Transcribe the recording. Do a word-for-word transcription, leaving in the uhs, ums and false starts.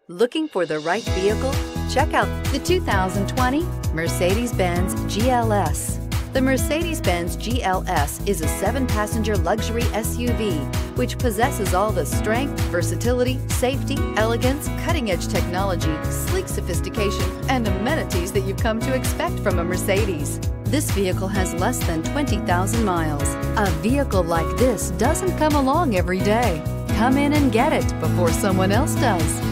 Looking for the right vehicle? Check out the two thousand twenty Mercedes-Benz G L S. The Mercedes-Benz G L S is a seven-passenger luxury S U V which possesses all the strength, versatility, safety, elegance, cutting-edge technology, sleek sophistication, and amenities that you've come to expect from a Mercedes. This vehicle has less than twenty thousand miles. A vehicle like this doesn't come along every day. Come in and get it before someone else does.